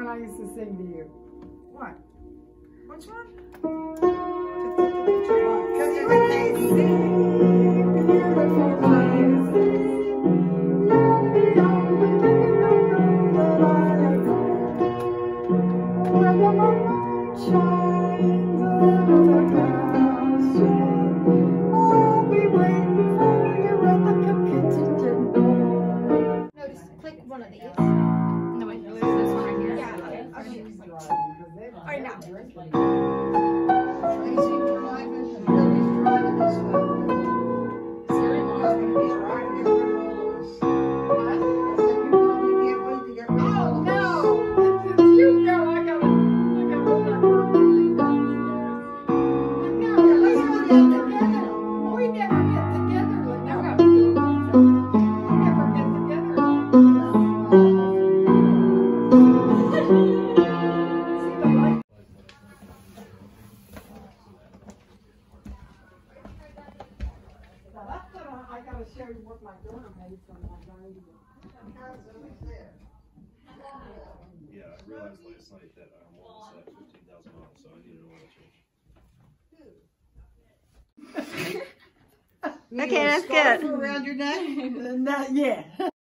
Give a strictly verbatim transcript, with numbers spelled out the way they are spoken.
I used to sing to you. What? Which one? Cause you were Notice, click one of these. No, wait, this one right here. Yeah, okay. All right, now. Tracy driving, Billy's driving this way. Siri wants me. He's riding in front of all of us. I said, you probably can't wait to get rid of all Oh of us. no! If you go, I gotta, I gotta go back over to you downstairs. No, let's not get together. We never get together. Like, no, we never get together. See the light? Now that's what I, I gotta show you what my daughter made from my dining room. Yeah, I realized last night that I'm almost at fifteen thousand miles, so I need an oil change. Okay, that's good. Around your neck? And that, yeah.